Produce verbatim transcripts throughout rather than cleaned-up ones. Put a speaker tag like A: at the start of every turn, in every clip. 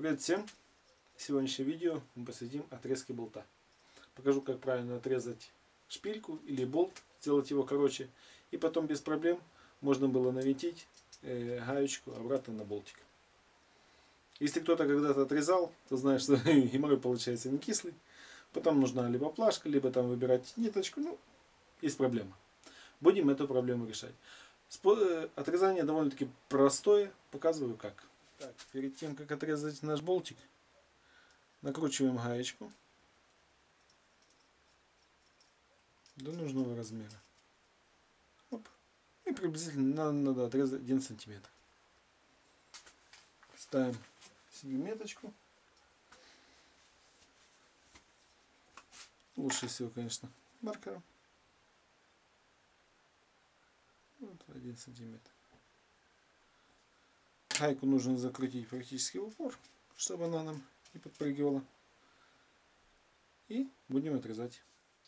A: Привет всем! Сегодняшнее видео мы посвятим отрезке болта. Покажу, как правильно отрезать шпильку или болт, сделать его короче. И потом без проблем можно было навинтить э, гаечку обратно на болтик. Если кто-то когда-то отрезал, то знаешь, что геморрой получается не кислый. Потом нужна либо плашка, либо там выбирать ниточку. Ну, есть проблема. Будем эту проблему решать. Отрезание довольно-таки простое. Показываю как. Так, перед тем, как отрезать наш болтик, накручиваем гаечку до нужного размера. Оп. И приблизительно надо отрезать один сантиметр. Ставим себе меточку. Лучше всего, конечно, маркером. Вот один сантиметр. Гайку нужно закрутить практически в упор, чтобы она нам не подпрыгивала. И будем отрезать.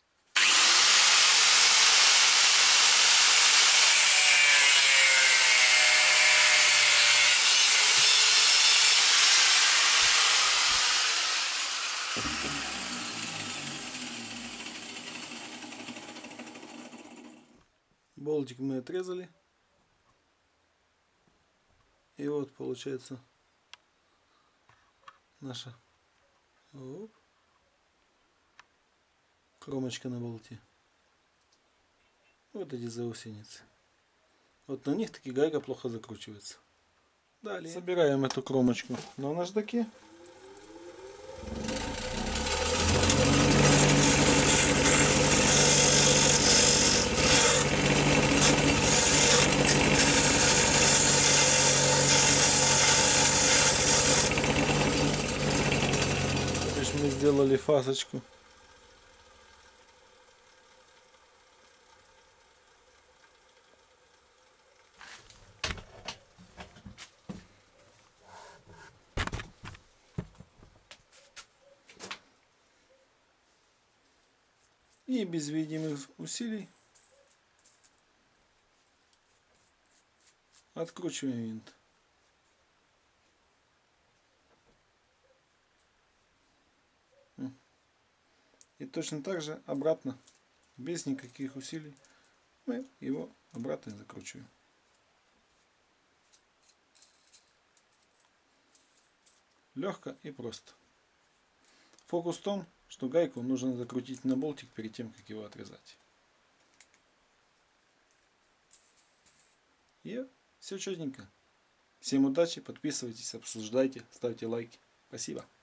A: Болтик мы отрезали. И вот получается наша оп, кромочка на болте. Вот эти заусеницы. Вот на них таки гайка плохо закручивается. Далее собираем эту кромочку на наждаке. Мы сделали фасочку. И без видимых усилий откручиваем винт. И точно так же обратно, без никаких усилий, мы его обратно закручиваем. Легко и просто. Фокус в том, что гайку нужно закрутить на болтик перед тем, как его отрезать. И все четенько. Всем удачи, подписывайтесь, обсуждайте, ставьте лайки. Спасибо.